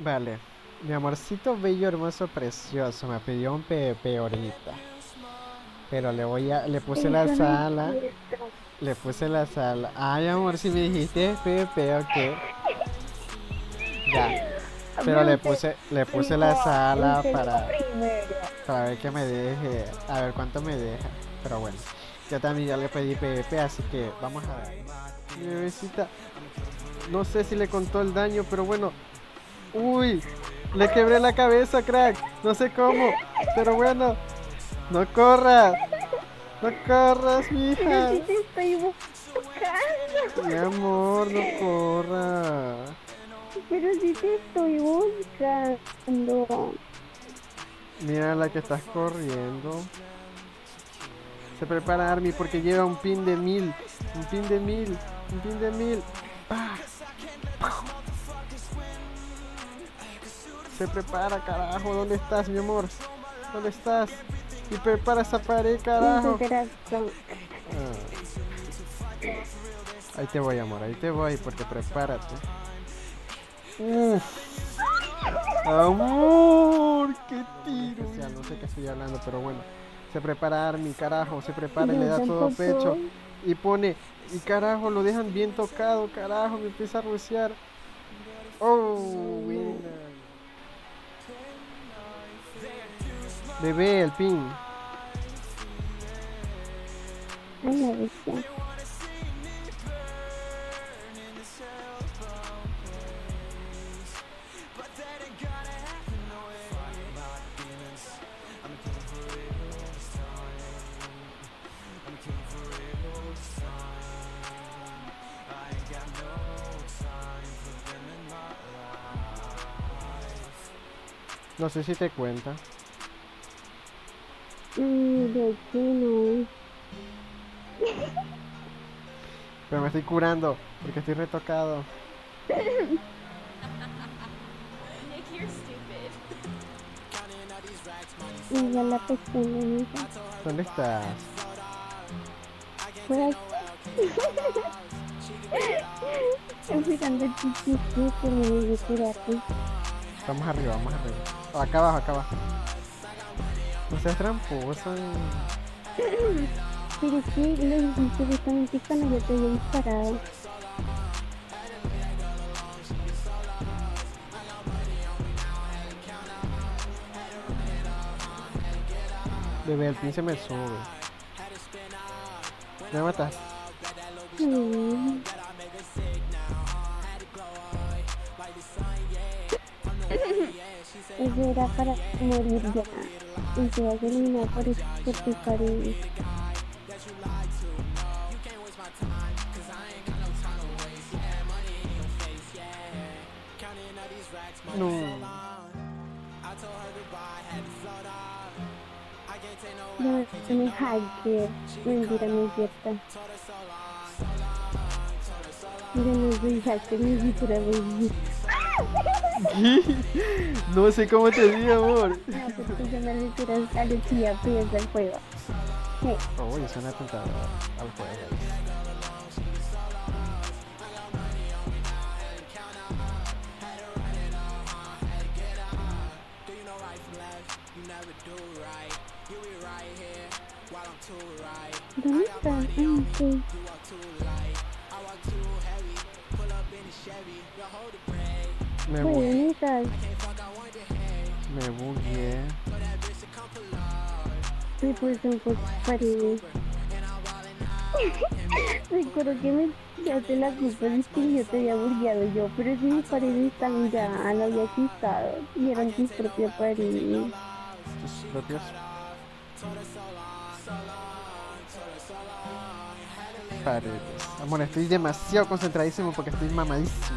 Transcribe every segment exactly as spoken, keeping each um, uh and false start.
Vale. Mi amorcito bello, hermoso, precioso. Me pidió un P V P ahorita. Pero le voy a. Le puse la Eso no es sala. cierto. Le puse la sala. Ay, amor, si me dijiste P V P, ok. Ya. Pero Pero le usted puse. Le puse la dijo, sala usted dijo para. primero. Para ver que me deje. A ver cuánto me deja. Pero bueno. Yo también ya le pedí P V P, así que vamos a ver. Mi bebecita. No sé si le contó el daño, pero bueno. Uy. Le quebré la cabeza, crack. No sé cómo. Pero bueno. No corras. No corras, Pero mija. si te estoy buscando. Mi amor, no corra. Pero si te estoy buscando. Mira la que estás corriendo. Se prepara Army porque lleva un pin de mil. Un pin de mil. Un pin de mil. Ah, se prepara, carajo. ¿Dónde estás, mi amor? ¿Dónde estás? Y prepara esa pared, En tu carajo. corazón. Ah, ahí te voy, amor. Ahí te voy porque prepárate. Uf. Amor, qué tiro. O sea, no sé qué estoy hablando, pero bueno. Se prepara Army, carajo. Se prepara y le Yo da todo tampoco. pecho. Y pone. Y carajo, lo dejan bien tocado, carajo. Me empieza a ruciar. Oh, buena. Bebé, el pin. Ay, la bestia. No sé si te cuenta. Mm, de aquí no. Pero me estoy curando porque estoy retocado. Nick, you're stupid. Igual la pestaña, mija. ¿Dónde estás? Por aquí. Esperando el chichi que termine de curarte. Vamos arriba, vamos arriba. Oh, acá abajo, acá abajo. No seas tramposa. Pero es que lo hiciste justamente cuando yo te había disparado. Bebé, el pin se me sube. ¿Me matas? Mm. Eso era para morir ya. Y te vas a eliminar por, es- por tu cariño. No. Llámame hacker. Mentira, no es cierta. Yo no soy hacker, ni siquiera voy. No sé cómo te digo, amor. No, porque yo me refiero a lo que ya piensa el juego. Sí. Uy, suena tentador al juego. ¿Dónde está? Ah, ok. Me bugué. Bueno, estás. Me bugué. Me puse un poco paredes. Recuerdo que me echaste la culpa de que yo te había burgueado yo, pero si mis paredes están ya, lo había quitado. Y eran tus propias paredes. Tus propios paredes. Amor, estoy demasiado concentradísimo porque estoy mamadísimo.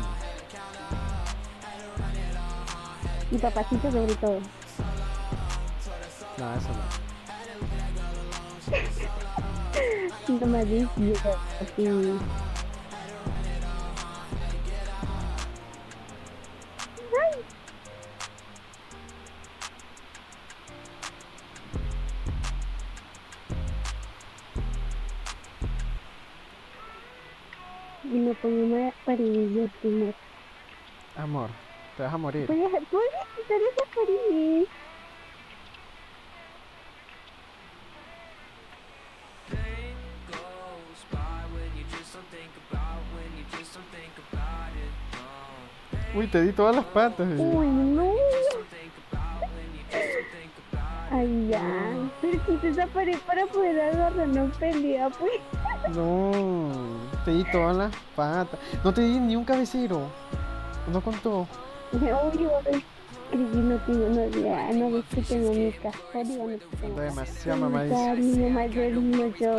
Y papacito sobre todo. No, eso no. No me decías así. Y me pongo una pared de timor. Amor, Te vas a morir. Puedes, puedes quitar esa pared. Uy, te di todas las patas. Uy, no. Ay, ya. Pero quita esa pared para poder agarrar una pelea, pues. No, te di todas las patas. No te di ni un cabecero. No contó. Obvio, Cristi, no tengo, no, ya, no ves que tengo mi casco, digo, no tengo Ando demasiado mi mamadísimo. niño mayor, niño yo.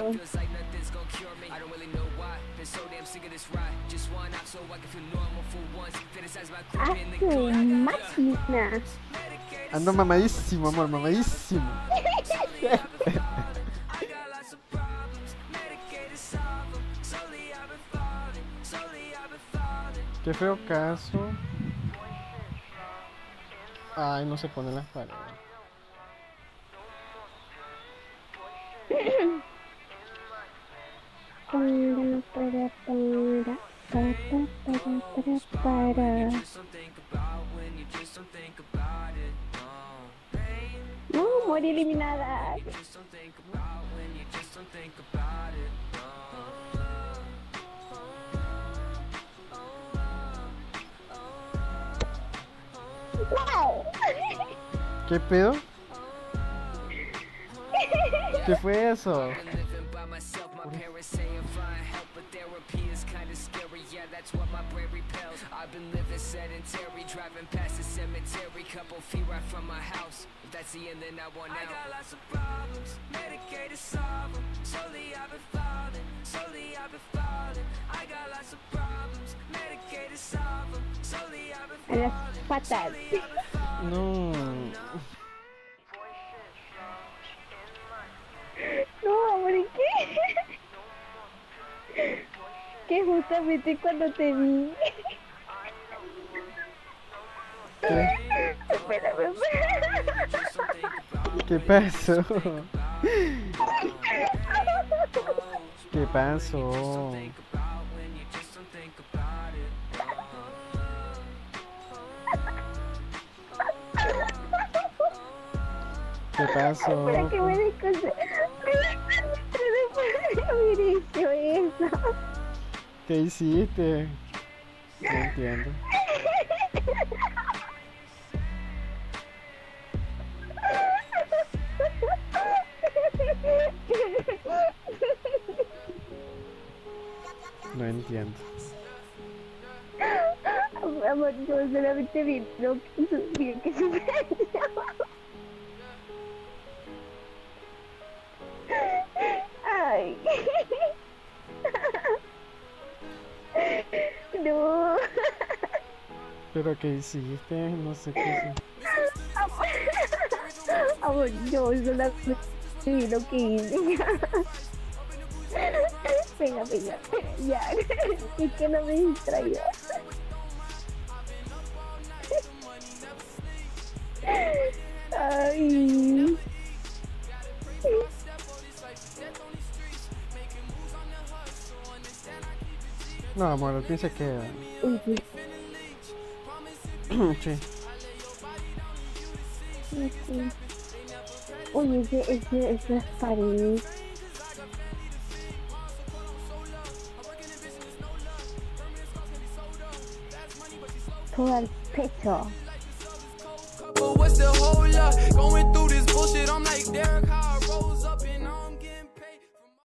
¡A su máquina! Ando mamadísimo, amor, mamadísimo. Qué feo caso. Ay, no se ponen las paredes. Para, para, para, para, para, para, para. No, morí eliminada. ¡Wow! ¿Qué pedo? ¿Qué fue eso? A las patas. No. No, amor, ¿qué? Que justamente cuando te vi. ¿Qué? Espérame, ¿Qué pasó? ¿Qué pasó? ¿Qué pasó? espera que me desconcentre. Después de haber hecho eso. ¿Qué hiciste? No entiendo. No entiendo. Amor, yo solamente vi lo que sucedió, que sucedió. Ay. No. ¿Pero qué hiciste? No sé qué hiciste. Amor, yo solamente vi lo que hice. Venga, venga, ya. Es que no me distraigo. Ay. No, amor, el pin se queda. Uy, sí. Sí. Sí, sí. Uy, ese, ese, esas paredes. Todo el pecho. But what's the whole lot going through?